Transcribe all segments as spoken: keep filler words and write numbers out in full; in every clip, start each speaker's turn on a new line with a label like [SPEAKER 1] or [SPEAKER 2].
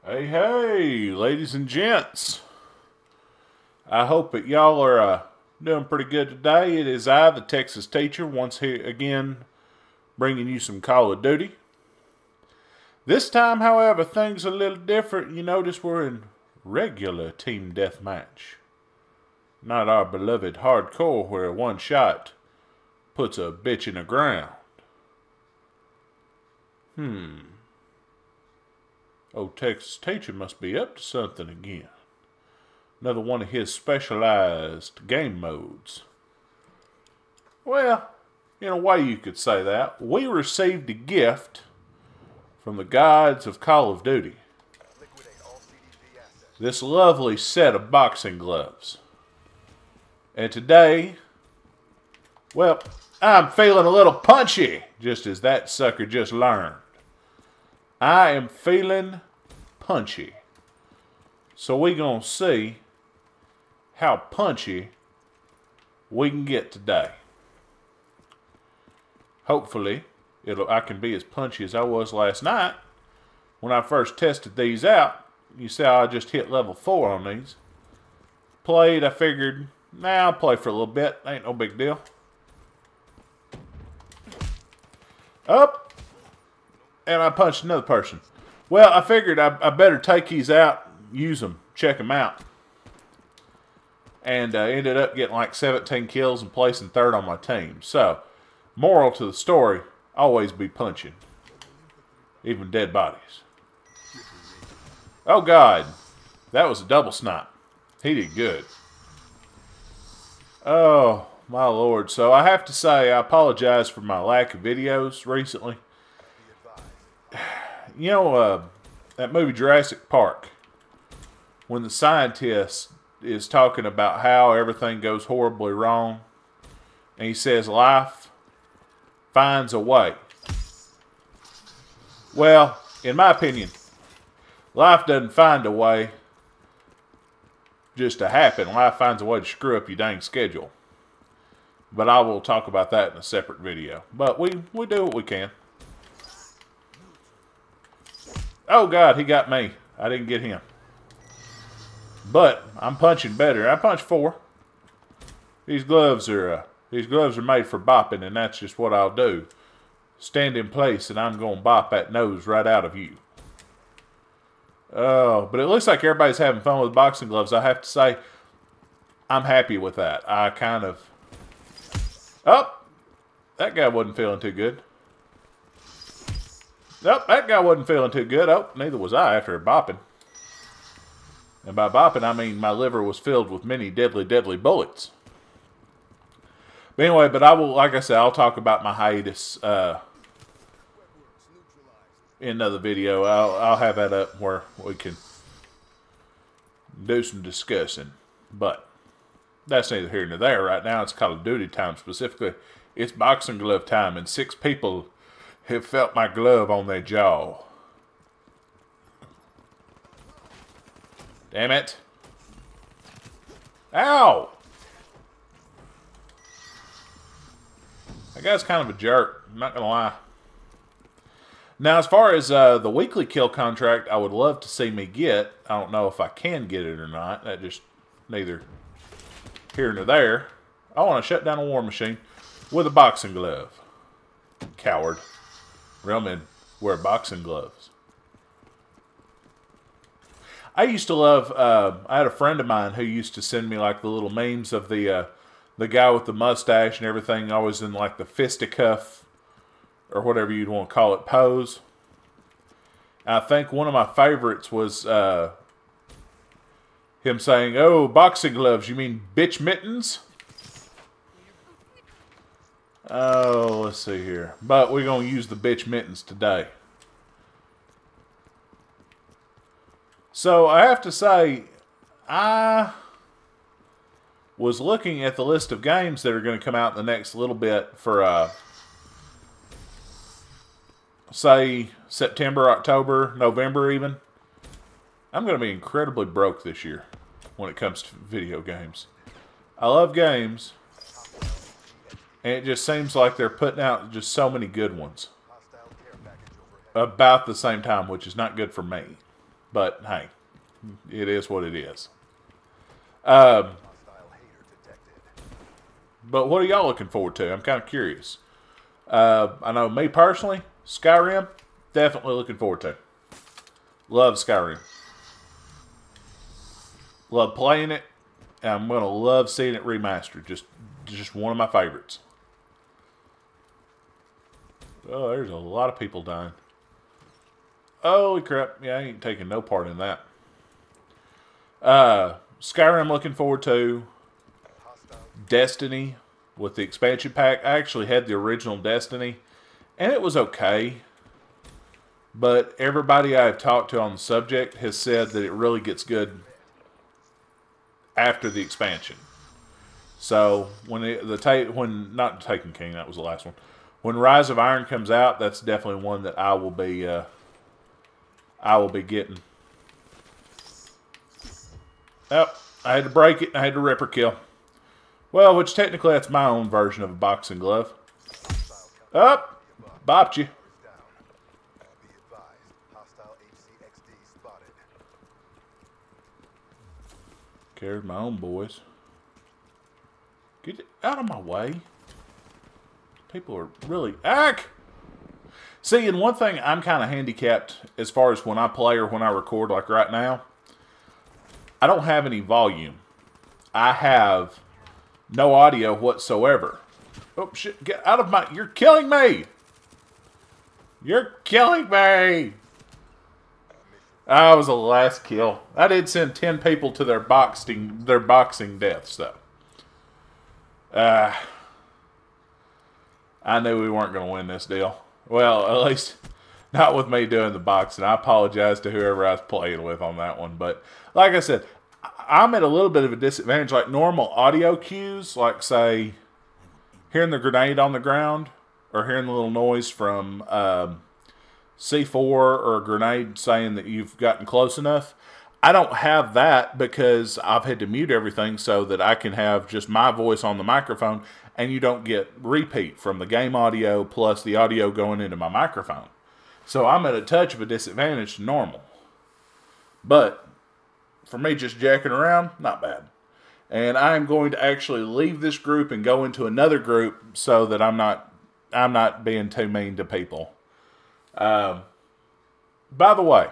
[SPEAKER 1] Hey, hey, ladies and gents. I hope that y'all are uh, doing pretty good today. It is I, the Texas teacher, once here again bringing you some Call of Duty. This time, however, things are a little different. You notice we're in regular team deathmatch. Not our beloved hardcore where one shot puts a bitch in the ground. Hmm. Old Texas teacher must be up to something again. Another one of his specialized game modes. Well, in a way you could say that. We received a gift from the gods of Call of Duty. This lovely set of boxing gloves. And today, well, I'm feeling a little punchy, just as that sucker just learned. I am feeling punchy. So we gonna see how punchy we can get today. Hopefully, it'll I can be as punchy as I was last night when I first tested these out. You see how I just hit level four on these. Played, I figured, nah, I'll play for a little bit. Ain't no big deal. Up. And I punched another person. Well, I figured I, I better take these out, use them, check them out. And uh, ended up getting like seventeen kills and placing third on my team. So, moral to the story, always be punching. Even dead bodies. Oh God, that was a double snipe. He did good. Oh, my Lord. So I have to say, I apologize for my lack of videos recently. You know, uh, that movie Jurassic Park, when the scientist is talking about how everything goes horribly wrong, and he says life finds a way. Well, in my opinion, life doesn't find a way just to happen. Life finds a way to screw up your dang schedule. But I will talk about that in a separate video. But we, we do what we can. Oh God, he got me. I didn't get him. But I'm punching better. I punched four. These gloves are uh, these gloves are made for bopping, and that's just what I'll do. Stand in place, and I'm gonna bop that nose right out of you. Oh, but it looks like everybody's having fun with boxing gloves. I have to say, I'm happy with that. I kind of. Oh, that guy wasn't feeling too good. Nope, that guy wasn't feeling too good. Oh, neither was I after bopping. And by bopping, I mean my liver was filled with many deadly, deadly bullets. But anyway, but I will, like I said, I'll talk about my hiatus uh, in another video. I'll, I'll have that up where we can do some discussing. But that's neither here nor there. Right now, it's Call of Duty time specifically. It's boxing glove time, and six people have felt my glove on their jaw. Damn it. Ow! That guy's kind of a jerk. I'm not gonna lie. Now, as far as uh, the weekly kill contract, I would love to see me get. I don't know if I can get it or not. That just neither here nor there. I want to shut down a war machine with a boxing glove. Coward. Real men wear boxing gloves. I used to love, uh, I had a friend of mine who used to send me like the little memes of the uh, the guy with the mustache and everything, always in like the fisticuff or whatever you'd want to call it pose. And I think one of my favorites was uh, him saying, "Oh, boxing gloves, you mean bitch mittens?" Oh, let's see here. But we're going to use the bitch mittens today. So, I have to say, I was looking at the list of games that are going to come out in the next little bit for, uh, say, September, October, November even. I'm going to be incredibly broke this year when it comes to video games. I love games. And it just seems like they're putting out just so many good ones. about the same time, which is not good for me. But, hey, it is what it is. Um, but what are y'all looking forward to? I'm kind of curious. Uh, I know me personally, Skyrim, definitely looking forward to. Love Skyrim. Love playing it. And I'm going to love seeing it remastered. Just, just one of my favorites. Oh, there's a lot of people dying. Holy crap. Yeah, I ain't taking no part in that. Uh, Skyrim looking forward to. Destiny with the expansion pack. I actually had the original Destiny, and it was okay. But everybody I've talked to on the subject has said that it really gets good after the expansion. So when it, the ta when not Taken King, that was the last one. When Rise of Iron comes out, that's definitely one that I will be uh, I will be getting. Oh, I had to break it. I had to ripper kill. Well, which technically that's my own version of a boxing glove. Up, oh, bopped you. Cares my own boys. Get out of my way. People are really... Ack! See, and one thing I'm kind of handicapped as far as when I play or when I record, like right now, I don't have any volume. I have no audio whatsoever. Oh, shit. Get out of my... You're killing me! You're killing me! That was the last kill. I did send ten people to their boxing their boxing deaths, though. Uh, I knew we weren't going to win this deal. Well, at least not with me doing the boxing. I apologize to whoever I was playing with on that one. But like I said, I'm at a little bit of a disadvantage. Like normal audio cues, like say hearing the grenade on the ground or hearing the little noise from... Um, C four or a grenade saying that you've gotten close enough. I don't have that because I've had to mute everything so that I can have just my voice on the microphone and you don't get repeat from the game audio plus the audio going into my microphone. So I'm at a touch of a disadvantage to normal. But for me just jacking around, not bad. And I'm going to actually leave this group and go into another group so that I'm not I'm not being too mean to people. Um, by the way,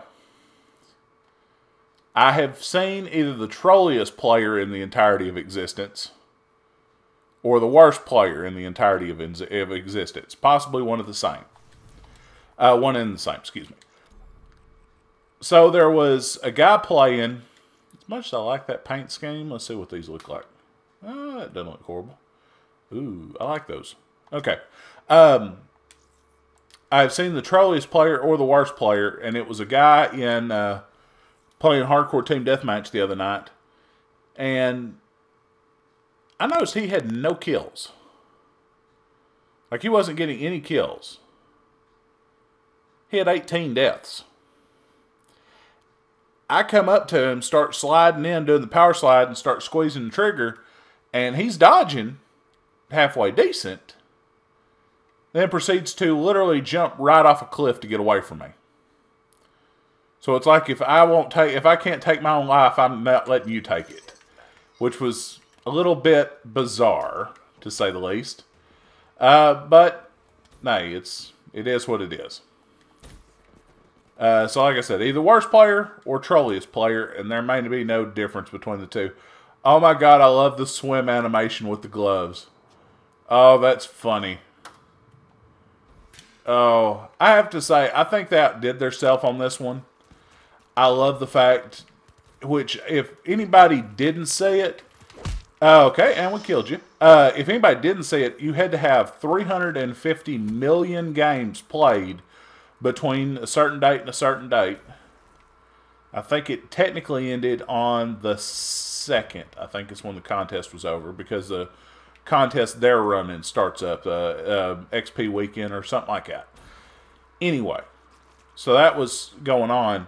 [SPEAKER 1] I have seen either the trolliest player in the entirety of existence or the worst player in the entirety of, of existence. Possibly one of the same. Uh, one in the same, excuse me. So there was a guy playing, as much as I like that paint scheme, let's see what these look like. Oh, that doesn't look horrible. Ooh, I like those. Okay. Um... I've seen the trolliest player or the worst player, and it was a guy in uh, playing Hardcore Team Deathmatch the other night, and I noticed he had no kills. Like, he wasn't getting any kills. He had eighteen deaths. I come up to him, start sliding in, doing the power slide, and start squeezing the trigger, and he's dodging halfway decent. Then proceeds to literally jump right off a cliff to get away from me. So it's like if I won't take, if I can't take my own life, I'm not letting you take it, which was a little bit bizarre to say the least. Uh, but no, it's it is what it is. Uh, so like I said, either worst player or trolliest player, and there may be no difference between the two. Oh my God, I love the swim animation with the gloves. Oh, that's funny. Oh, I have to say, I think they outdid themselves on this one. I love the fact, which if anybody didn't see it, uh, okay, and we killed you. Uh, if anybody didn't see it, you had to have three hundred fifty million games played between a certain date and a certain date. I think it technically ended on the second. I think it's when the contest was over because the contest they're running starts up uh, uh, X P weekend or something like that. Anyway, so that was going on,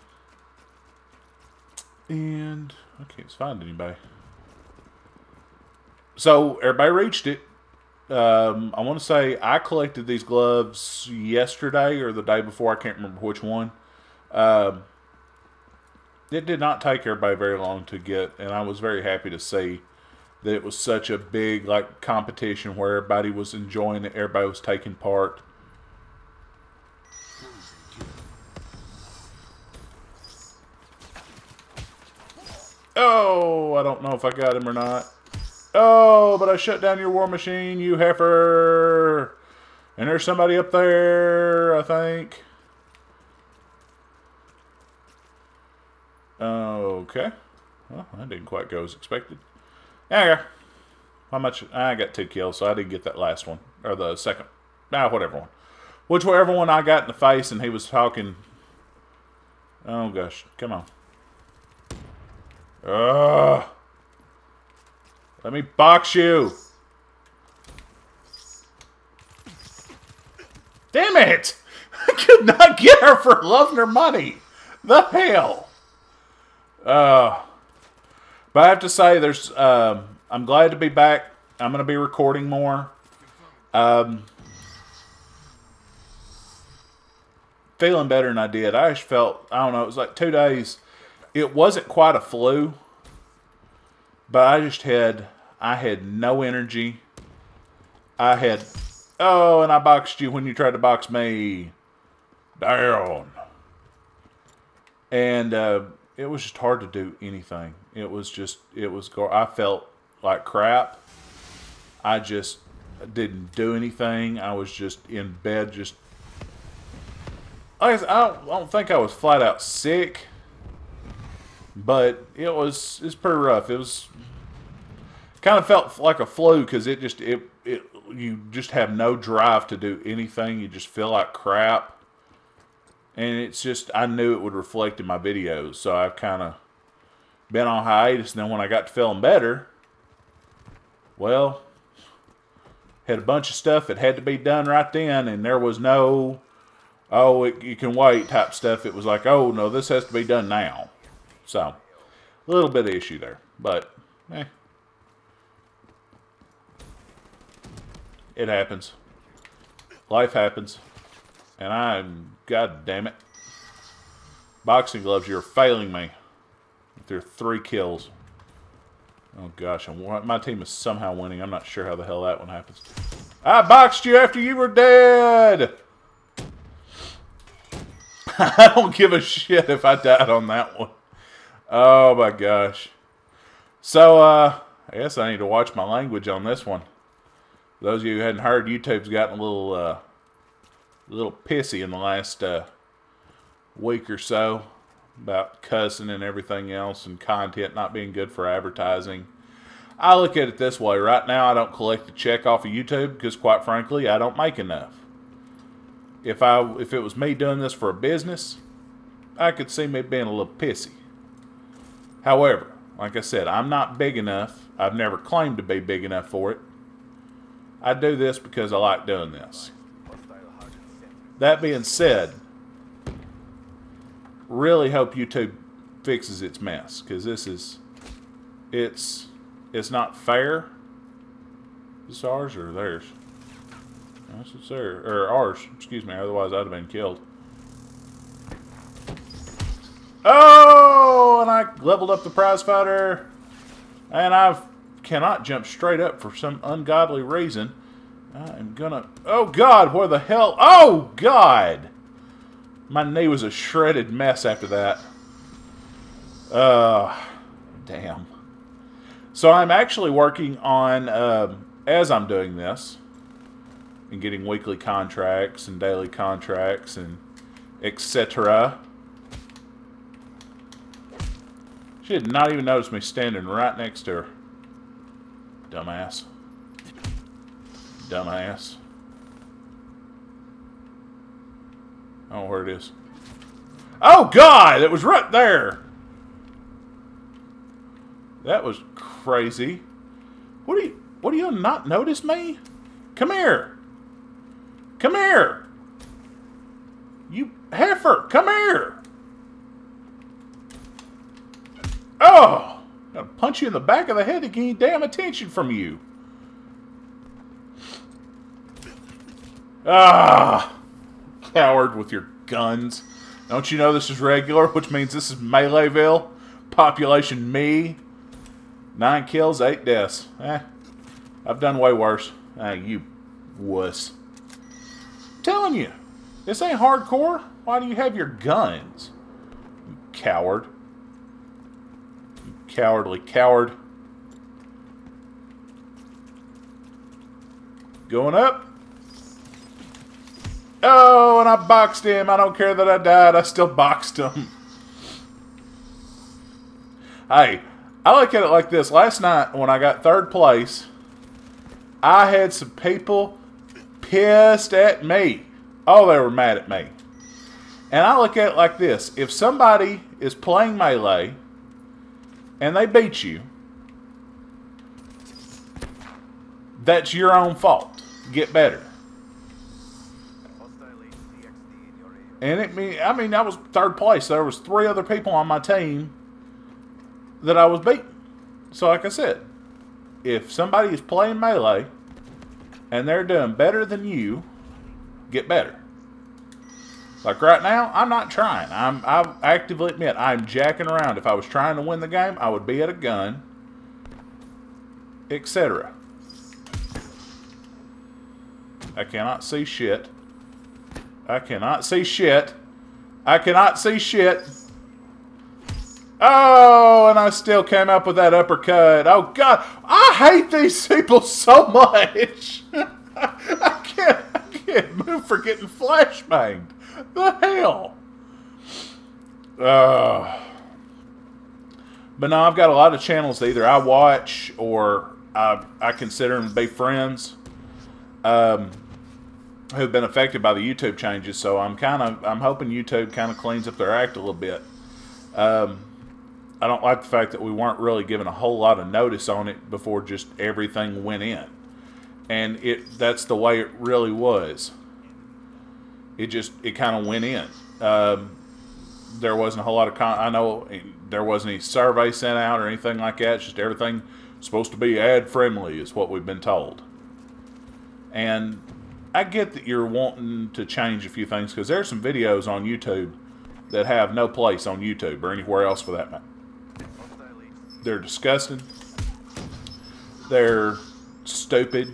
[SPEAKER 1] and I can't find anybody. So everybody reached it. Um, I want to say I collected these gloves yesterday or the day before. I can't remember which one. Um, it did not take everybody very long to get, and I was very happy to see that it was such a big like competition where everybody was enjoying it, everybody was taking part. Oh, I don't know if I got him or not. Oh, but I shut down your war machine, you heifer. And there's somebody up there, I think. Okay. Well, that didn't quite go as expected. Yeah, how much? I got two kills, so I didn't get that last one. Or the second. Ah, whatever one. Whichever one I got in the face and he was talking. Oh, gosh. Come on. Ugh. Let me box you. Damn it! I could not get her for loving her money. The hell. Uh, but I have to say, there's. Um, I'm glad to be back. I'm going to be recording more. Um, feeling better than I did. I just felt, I don't know, it was like two days. It wasn't quite a flu, but I just had, I had no energy. I had, oh, and I boxed you when you tried to box me. Down. And uh, it was just hard to do anything. It was just, it was, I felt like crap. I just didn't do anything. I was just in bed, just, I don't, I don't think I was flat out sick. But it was it's pretty rough. It was kind of felt like a flu because it just it it you just have no drive to do anything. You just feel like crap, and it's just I knew it would reflect in my videos. So I've kind of been on hiatus. And then when I got to feeling better, well, had a bunch of stuff that had to be done right then, and there was no oh it, you can wait type stuff. It was like oh no, this has to be done now. So, a little bit of issue there, but, eh. It happens. Life happens. And I'm, god damn it. Boxing gloves, you're failing me. With your three kills. Oh gosh, I'm, my team is somehow winning. I'm not sure how the hell that one happens. I boxed you after you were dead! I don't give a shit if I died on that one. Oh my gosh. So, uh, I guess I need to watch my language on this one. For those of you who hadn't heard, YouTube's gotten a little, uh, a little pissy in the last, uh, week or so about cussing and everything else and content not being good for advertising. I look at it this way. Right now, I don't collect a check off of YouTube because, quite frankly, I don't make enough. If I, if it was me doing this for a business, I could see me being a little pissy. However, like I said, I'm not big enough. I've never claimed to be big enough for it. I do this because I like doing this. That being said, really hope YouTube fixes its mess, because this is, it's, it's not fair. Is this ours or theirs? This is theirs, or ours, excuse me, otherwise I'd have been killed. Oh, and I leveled up the prize fighter, and I cannot jump straight up for some ungodly reason. I am gonna, oh God, where the hell, oh God! My knee was a shredded mess after that. Uh, damn. So I'm actually working on, um, as I'm doing this, and getting weekly contracts and daily contracts and et cetera. She did not even notice me standing right next to her. Dumbass. Dumbass. I don't know where it is. Oh God! It was right there! That was crazy. What do you, what do you not notice me? Come here! Come here! You heifer! Come here! Oh! I'm gonna punch you in the back of the head to get any damn attention from you. Ah! Coward with your guns. Don't you know this is regular, which means this is Meleeville? Population me. Nine kills, eight deaths. Eh, I've done way worse. Ah, you wuss. I'm telling you, this ain't hardcore. Why do you have your guns? You coward. You cowardly coward. Going up. Oh, and I boxed him. I don't care that I died. I still boxed him. Hey, I look at it like this. Last night, when I got third place, I had some people pissed at me. Oh, they were mad at me. And I look at it like this. If somebody is playing Melee and they beat you, that's your own fault. Get better. And it mean, I mean, I was third place. There was three other people on my team that I was beating. So like I said, if somebody is playing Melee and they're doing better than you, get better. Like right now, I'm not trying. I'm, I actively admit I'm jacking around. If I was trying to win the game, I would be at a gun, et cetera. I cannot see shit. I cannot see shit. I cannot see shit. Oh, and I still came up with that uppercut. Oh, God. I hate these people so much. I can't, I can't move for getting flashbanged. The hell? Uh, but no, I've got a lot of channels that either I watch or I, I consider them to be friends. Um... who've been affected by the YouTube changes, so I'm kind of I'm hoping YouTube kind of cleans up their act a little bit. Um, I don't like the fact that we weren't really given a whole lot of notice on it before just everything went in, and it that's the way it really was. It just it kind of went in. Um, there wasn't a whole lot of con I know there wasn't any survey sent out or anything like that. It's just everything supposed to be ad friendly is what we've been told, and I get that you're wanting to change a few things because there's some videos on YouTube that have no place on YouTube or anywhere else for that matter. They're disgusting. They're stupid.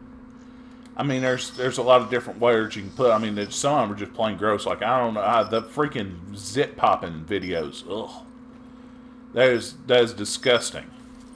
[SPEAKER 1] I mean, there's there's a lot of different words you can put. I mean, there's, some of them are just plain gross. Like, I don't know, I, the freaking zit popping videos. Ugh. That is, that is disgusting.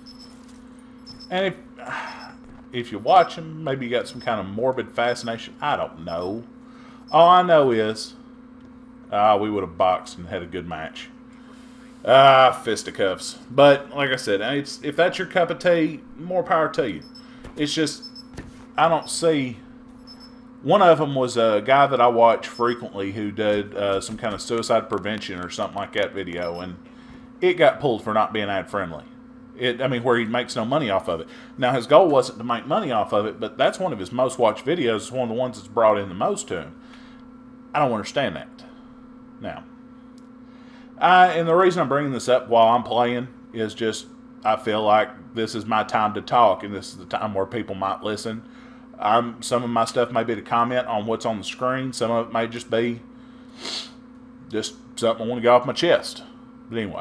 [SPEAKER 1] And if... If you watch them, maybe you got some kind of morbid fascination. I don't know. All I know is, ah, uh, we would have boxed and had a good match. Ah, fisticuffs. But like I said, it's if that's your cup of tea, more power to you. It's just I don't see. One of them was a guy that I watch frequently who did uh, some kind of suicide prevention or something like that video, and it got pulled for not being ad friendly. It, I mean, where he makes no money off of it. Now, his goal wasn't to make money off of it, but that's one of his most watched videos. It's one of the ones that's brought in the most to him. I don't understand that. Now, I, and the reason I'm bringing this up while I'm playing is just I feel like this is my time to talk, and this is the time where people might listen. I'm, some of my stuff may be to comment on what's on the screen. Some of it may just be just something I want to get off my chest. But anyway.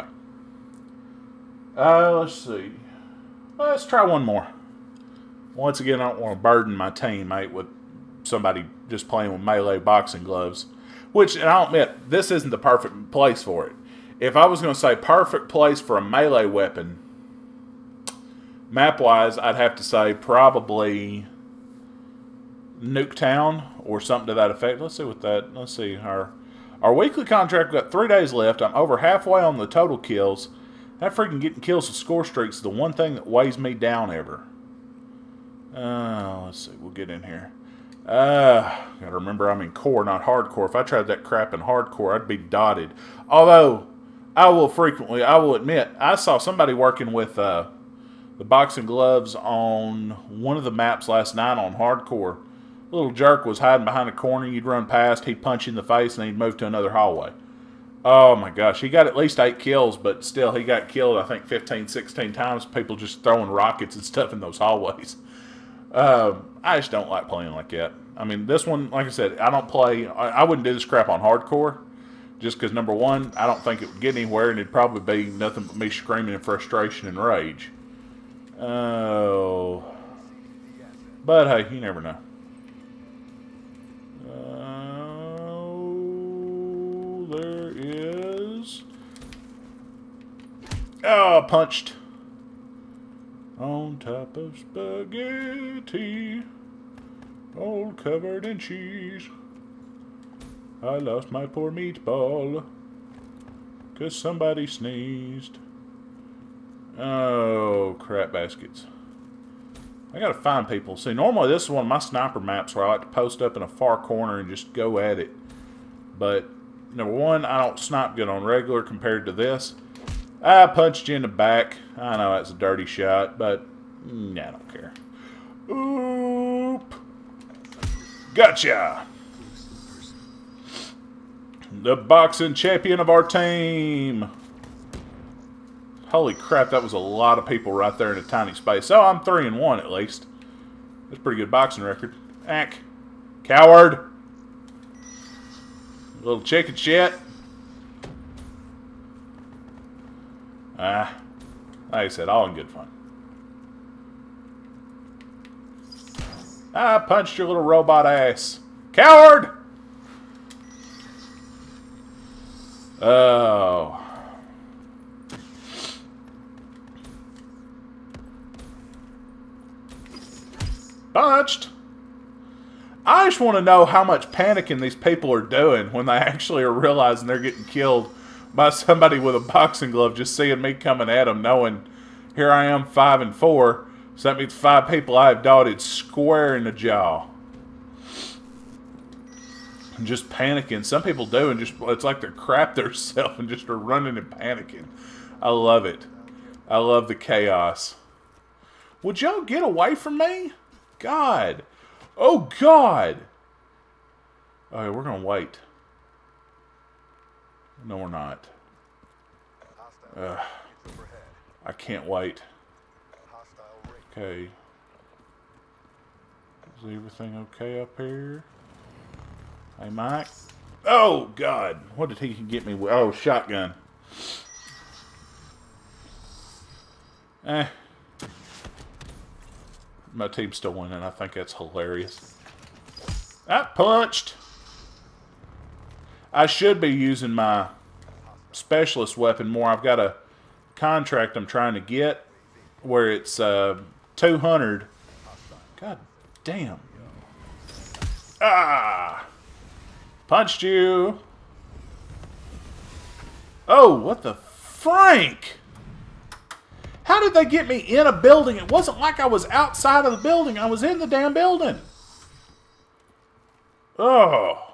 [SPEAKER 1] Uh, let's see. Let's try one more. Once again, I don't want to burden my teammate with somebody just playing with melee boxing gloves. Which, and I'll admit, this isn't the perfect place for it. If I was going to say perfect place for a melee weapon, map-wise, I'd have to say probably Nuketown or something to that effect. Let's see what that, let's see. Our, our weekly contract, we've got three days left. I'm over halfway on the total kills. That freaking getting kills with score streaks is the one thing that weighs me down ever. Uh, let's see. We'll get in here. Uh, gotta remember I'm in core, not hardcore. If I tried that crap in hardcore, I'd be dotted. Although, I will frequently, I will admit, I saw somebody working with uh, the boxing gloves on one of the maps last night on hardcore. A little jerk was hiding behind a corner. You'd run past, he'd punch you in the face, and he'd move to another hallway. Oh my gosh, he got at least eight kills, but still he got killed, I think, fifteen, sixteen times. People just throwing rockets and stuff in those hallways. Um, I just don't like playing like that. I mean, this one, like I said, I don't play, I, I wouldn't do this crap on hardcore, Just because, number one, I don't think it would get anywhere, and it'd probably be nothing but me screaming in frustration and rage. Oh. But, hey, you never know. Oh, there is... Oh, punched. On top of spaghetti, all covered in cheese. I lost my poor meatball, 'cause somebody sneezed. Oh, crap baskets. I gotta find people. See, normally this is one of my sniper maps where I like to post up in a far corner and just go at it. But, number one, I don't snipe good on regular compared to this. I punched you in the back. I know that's a dirty shot, but mm, I don't care. Oop! Gotcha! The boxing champion of our team. Holy crap, that was a lot of people right there in a tiny space. Oh, I'm three and one at least. That's a pretty good boxing record. Ack. Coward. Little chicken shit. Ah. Like I said, all in good fun. I punched your little robot ass. Coward! Oh. Punched. I just want to know how much panicking these people are doing when they actually are realizing they're getting killed by somebody with a boxing glove, just seeing me coming at them, knowing here I am five and four, so that means five people I have dotted square in the jaw. And just panicking. Some people do, and just it's like they're crap themselves and just are running and panicking. I love it. I love the chaos. Would y'all get away from me? God. Oh, God. Okay, we're going to wait. No, we're not. Uh, I can't wait. Okay. Is everything okay up here? Hey, Mike. Oh, God. What did he get me with? Oh, shotgun. Eh. My team's still winning. I think that's hilarious. I punched. I should be using my specialist weapon more. I've got a contract I'm trying to get where it's uh, two hundred. God damn. Ah! Punched you. Oh, what the Frank? How did they get me in a building? It wasn't like I was outside of the building. I was in the damn building. Oh.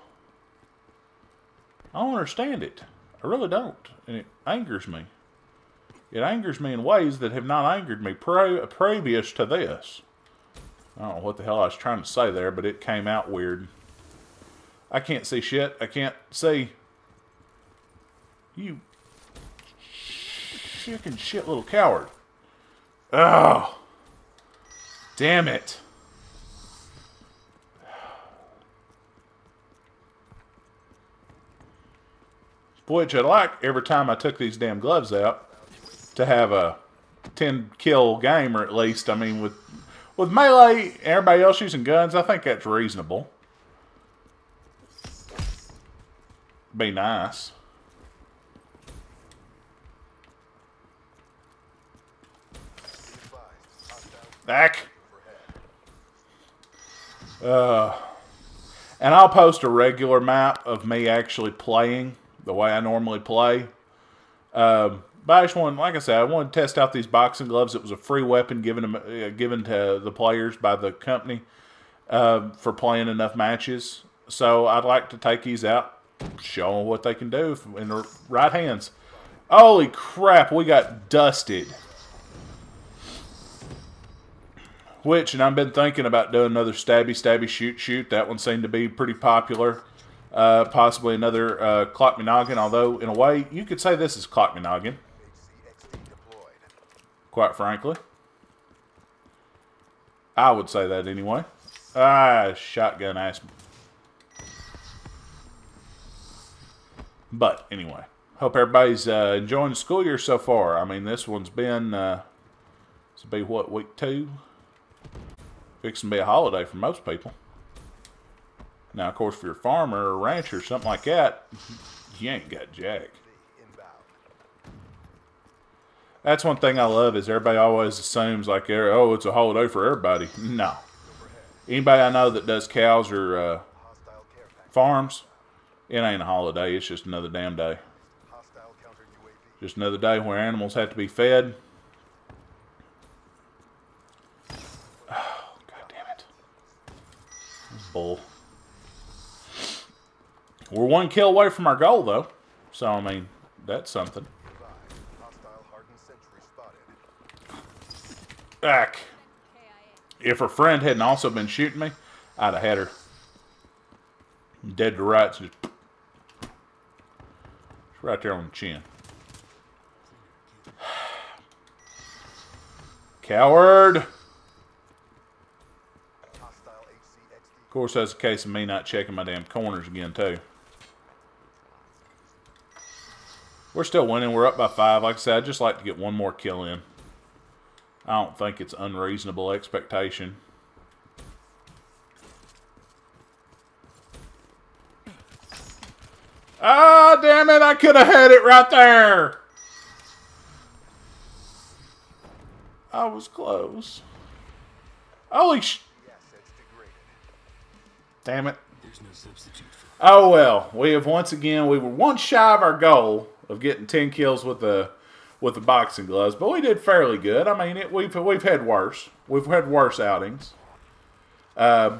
[SPEAKER 1] I don't understand it. I really don't. And it angers me. It angers me in ways that have not angered me pre previous to this. I don't know what the hell I was trying to say there, but it came out weird. I can't see shit. I can't see. You chicken shit little coward. Oh. Damn it. Which I'd like every time I took these damn gloves out to have a ten kill game, or at least, I mean, with with melee, everybody else using guns, I think that's reasonable. Be nice. Back. Uh, and I'll post a regular map of me actually playing the way I normally play. Um, but I just wanted, like I said, I wanted to test out these boxing gloves. It was a free weapon given to, uh, given to the players by the company uh, for playing enough matches. So I'd like to take these out, show them what they can do in their right hands. Holy crap, we got dusted. Which, and I've been thinking about doing another stabby, stabby, shoot, shoot. That one seemed to be pretty popular. Uh, possibly another uh, Clock Me Noggin, although, in a way, you could say this is Clock Me Noggin. Quite frankly. I would say that anyway. Ah, shotgun ass. But anyway, hope everybody's uh, enjoying the school year so far. I mean, this one's been, uh, this will be what, week two? Fixing to be a holiday for most people. Now, of course, if you're a farmer or a rancher or something like that, you ain't got jack. That's one thing I love is everybody always assumes like, oh, it's a holiday for everybody. No. Anybody I know that does cows or uh, farms, it ain't a holiday. It's just another damn day. Just another day where animals have to be fed. Oh, God damn it. Bull. We're one kill away from our goal, though. So, I mean, that's something. Back. If her friend hadn't also been shooting me, I'd have had her dead to rights. Just right there on the chin. Coward! Of course, that's a case of me not checking my damn corners again, too. We're still winning. We're up by five. Like I said, I'd just like to get one more kill in. I don't think it's unreasonable expectation. Ah, damn it. I could have had it right there. I was close. Holy sh... Damn it. Oh, well. We have once again, we were one shy of our goal of getting ten kills with the... with the boxing gloves, but we did fairly good. I mean, it, we've we've had worse. We've had worse outings. Um,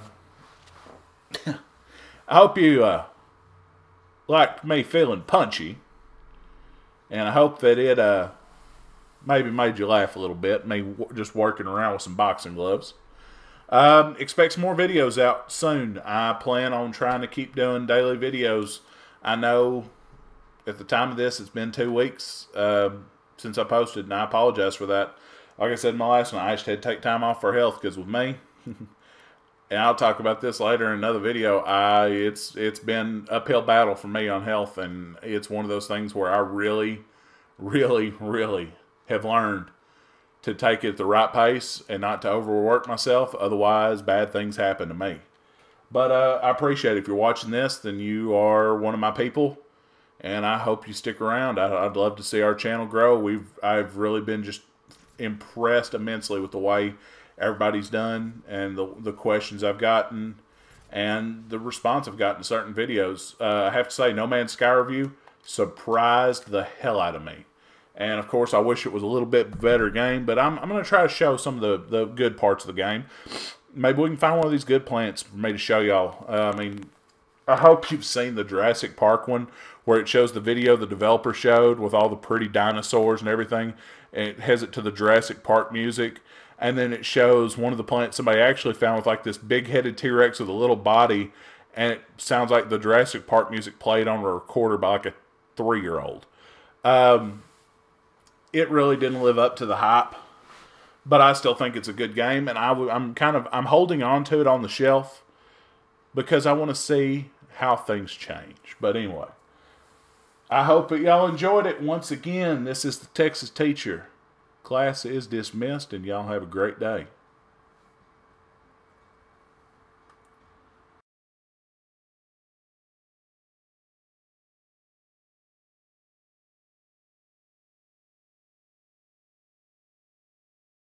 [SPEAKER 1] I hope you uh, liked me feeling punchy, and I hope that it uh, maybe made you laugh a little bit. Me w just working around with some boxing gloves. Um, expect some more videos out soon. I plan on trying to keep doing daily videos. I know at the time of this, it's been two weeks. Um, since I posted, and I apologize for that. Like I said in my last one, I just had to take time off for health, because with me, and I'll talk about this later in another video, I it's it's been uphill battle for me on health, and it's one of those things where I really, really, really have learned to take it at the right pace and not to overwork myself. Otherwise, bad things happen to me. But uh, I appreciate it. If you're watching this, then you are one of my people. And I hope you stick around. I'd love to see our channel grow. We've I've really been just impressed immensely with the way everybody's done and the the questions I've gotten and the response I've gotten to certain videos. Uh, I have to say, No Man's Sky review surprised the hell out of me. And of course, I wish it was a little bit better game, but I'm I'm going to try to show some of the the good parts of the game. Maybe we can find one of these good plants for me to show y'all. Uh, I mean, I hope you've seen the Jurassic Park one, where it shows the video the developer showed with all the pretty dinosaurs and everything. And it has it to the Jurassic Park music. And then it shows one of the plants somebody actually found with like this big-headed T-Rex with a little body. And it sounds like the Jurassic Park music played on a recorder by like a three-year-old. Um, it really didn't live up to the hype. But I still think it's a good game. And I, I'm kind of I'm holding on to it on the shelf, because I want to see how things change. But anyway, I hope that y'all enjoyed it. Once again, this is the Texas Teacher. Class is dismissed, and y'all have a great day.